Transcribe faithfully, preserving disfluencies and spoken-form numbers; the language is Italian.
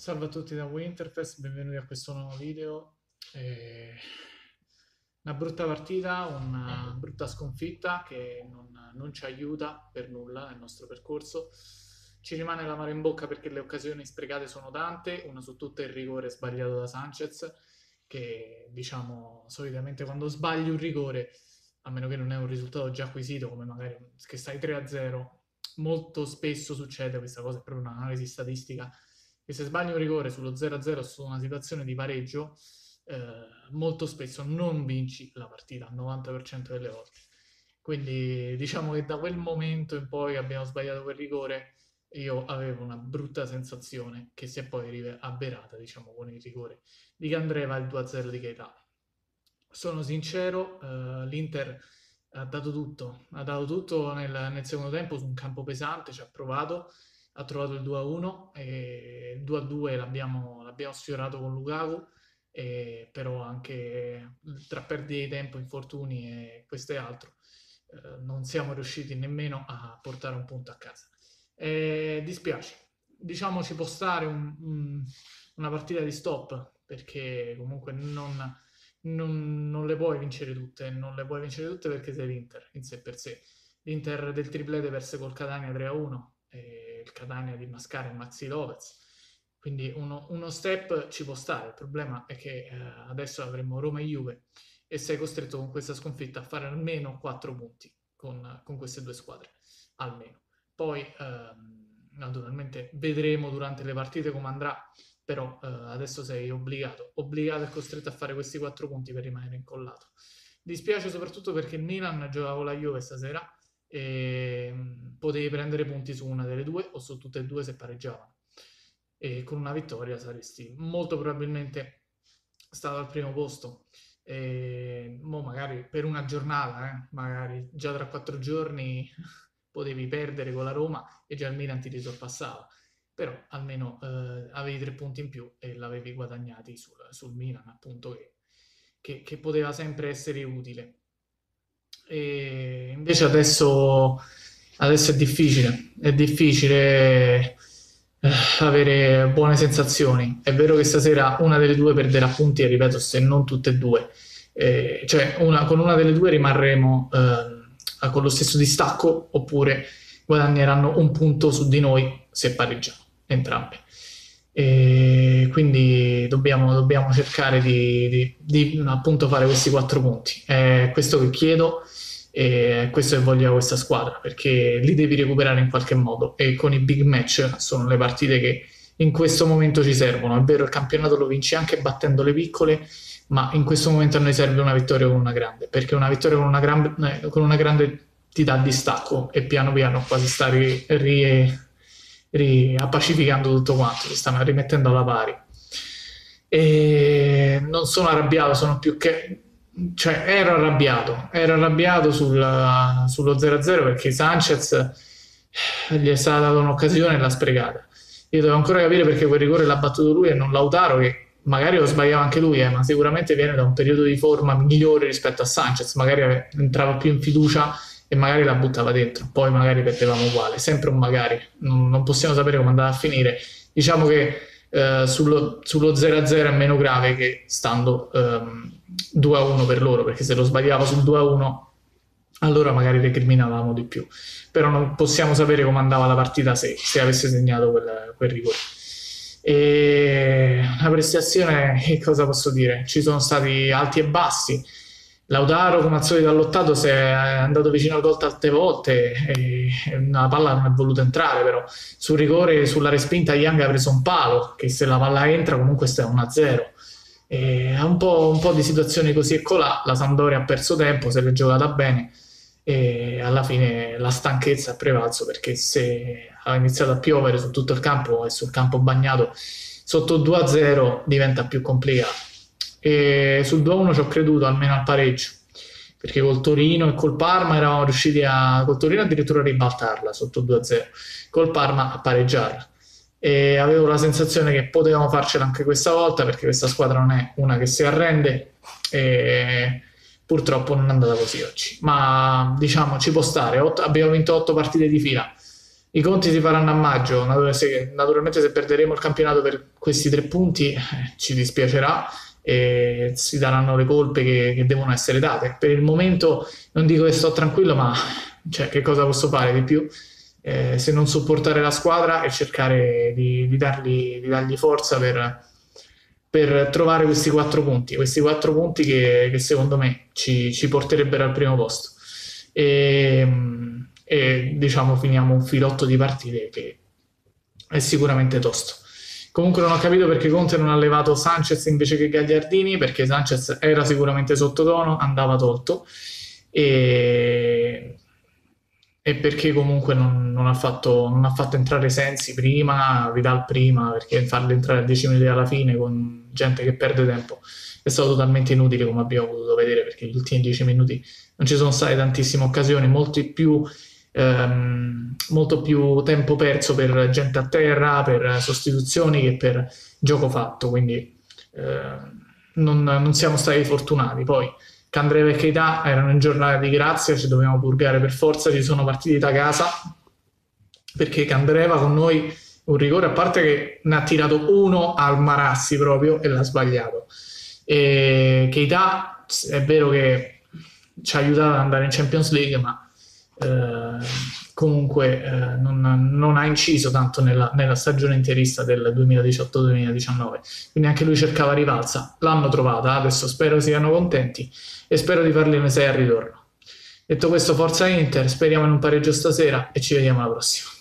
Salve a tutti da Winterfest, benvenuti a questo nuovo video. Eh, una brutta partita, una brutta sconfitta che non, non ci aiuta per nulla nel nostro percorso. Ci rimane l'amaro in bocca perché le occasioni sprecate sono tante, una su tutte il rigore sbagliato da Sanchez, che diciamo solitamente quando sbagli un rigore, a meno che non è un risultato già acquisito, come magari che stai tre a zero, molto spesso succede questa cosa, è proprio un'analisi statistica che se sbagli un rigore sullo zero a zero su una situazione di pareggio, eh, molto spesso non vinci la partita, al novanta per cento delle volte. Quindi diciamo che da quel momento in poi abbiamo sbagliato quel rigore, io avevo una brutta sensazione che si è poi avverata, diciamo, con il rigore di Candreva e il due a zero di Keita. Sono sincero, eh, l'Inter ha dato tutto, ha dato tutto nel, nel secondo tempo su un campo pesante, ci ha provato, ha trovato il due a uno e il due a due l'abbiamo, l'abbiamo sfiorato con Lukaku, e però anche tra perdite di tempo, infortuni e questo e altro, eh, non siamo riusciti nemmeno a portare un punto a casa. E dispiace, diciamo ci può stare un, un, una partita di stop perché comunque non, non, non le puoi vincere tutte, non le puoi vincere tutte perché sei l'Inter in sé per sé. L'Inter del triplete perse col Catania tre a uno, e il Catania di Mascara e Maxi Lopez, quindi uno, uno step ci può stare. Il problema è che eh, adesso avremo Roma e Juve e sei costretto con questa sconfitta a fare almeno quattro punti con, con queste due squadre, almeno. Poi ehm, naturalmente vedremo durante le partite come andrà, però eh, adesso sei obbligato, obbligato e costretto a fare questi quattro punti per rimanere incollato. Dispiace soprattutto perché il Milan giocava con la Juve stasera e mh, potevi prendere punti su una delle due o su tutte e due se pareggiavano. E con una vittoria saresti molto probabilmente stato al primo posto. E mo magari per una giornata, eh, magari già tra quattro giorni potevi perdere con la Roma e già il Milan ti risorpassava, però almeno eh, avevi tre punti in più e l'avevi guadagnati sul, sul Milan, appunto, che, che, che poteva sempre essere utile. E invece adesso, adesso è difficile, è difficile eh, avere buone sensazioni. È vero che stasera una delle due perderà punti, e ripeto, se non tutte e due. Eh, cioè una, con una delle due rimarremo eh, con lo stesso distacco, oppure guadagneranno un punto su di noi se pareggiamo entrambe. E quindi dobbiamo, dobbiamo cercare di, di, di appunto fare questi quattro punti. È questo che chiedo e è questo che voglio a questa squadra, perché li devi recuperare in qualche modo e con i big match sono le partite che in questo momento ci servono. È vero, il campionato lo vinci anche battendo le piccole, ma in questo momento a noi serve una vittoria con una grande, perché una vittoria con una, gran, eh, con una grande ti dà distacco e piano piano quasi sta ri, ri, ri, appacificando tutto quanto, si stanno rimettendo alla pari. E non sono arrabbiato, sono più che... cioè ero arrabbiato, ero arrabbiato sul, sullo zero a zero perché Sanchez gli è stata data un'occasione e l'ha sprecata. Io devo ancora capire perché quel rigore l'ha battuto lui e non Lautaro, che magari lo sbagliava anche lui, eh, ma sicuramente viene da un periodo di forma migliore rispetto a Sanchez, magari entrava più in fiducia e magari la buttava dentro, poi magari perdevamo uguale, sempre un magari, non, non possiamo sapere come andava a finire. Diciamo che eh, sullo, sullo zero a zero è meno grave che stando ehm, due a uno per loro, perché se lo sbagliava sul due a uno allora magari recriminavamo di più, però non possiamo sapere come andava la partita se, se avesse segnato quel, quel rigore. E la prestazione, che cosa posso dire? Ci sono stati alti e bassi. Lautaro, come al solito, ha lottato, si è andato vicino al gol tante volte e la palla non è voluta entrare, però sul rigore, sulla respinta Young ha preso un palo, che se la palla entra comunque sta uno a zero. E un po', un po' di situazioni così e colà. La Sampdoria ha perso tempo, se l'è giocata bene e alla fine la stanchezza ha prevalso, perché se ha iniziato a piovere su tutto il campo e sul campo bagnato sotto due a zero diventa più complicato. E sul due a uno ci ho creduto almeno al pareggio, perché col Torino e col Parma eravamo riusciti a col Torino addirittura a ribaltarla sotto due a zero, col Parma a pareggiarla, e avevo la sensazione che potevamo farcela anche questa volta, perché questa squadra non è una che si arrende e purtroppo non è andata così oggi, ma diciamo ci può stare. Otto, abbiamo vinto otto partite di fila I conti si faranno a maggio, naturalmente se perderemo il campionato per questi tre punti eh, ci dispiacerà e si daranno le colpe che, che devono essere date. Per il momento non dico che sto tranquillo, ma cioè, che cosa posso fare di più eh, se non supportare la squadra e cercare di, di, dargli, di dargli forza per, per trovare questi quattro punti, questi quattro punti che, che secondo me ci, ci porterebbero al primo posto. E, e diciamo finiamo un filotto di partite che è sicuramente tosto. Comunque non ho capito perché Conte non ha levato Sanchez invece che Gagliardini, perché Sanchez era sicuramente sottotono, andava tolto, e, e perché comunque non, non, ha fatto, non ha fatto entrare Sensi prima, Vidal prima, perché farli entrare a dieci minuti alla fine con gente che perde tempo è stato totalmente inutile, come abbiamo potuto vedere, perché gli ultimi dieci minuti non ci sono state tantissime occasioni, molti più, ehm, molto più tempo perso per gente a terra, per sostituzioni che per gioco fatto, quindi eh, non, non siamo stati fortunati. Poi Candreva e Keita erano in giornata di grazia, ci dovevamo purgare per forza, ci sono partiti da casa, perché Candreva con noi un rigore, a parte che ne ha tirato uno al Marassi proprio e l'ha sbagliato. E Keita è vero che ci ha aiutato ad andare in Champions League, ma eh, comunque eh, non, non ha inciso tanto nella, nella stagione interista del duemiladiciotto duemiladiciannove, quindi anche lui cercava rivalsa, l'hanno trovata, adesso spero siano contenti e spero di farli un sei al ritorno. Detto questo, forza Inter, speriamo in un pareggio stasera e ci vediamo alla prossima.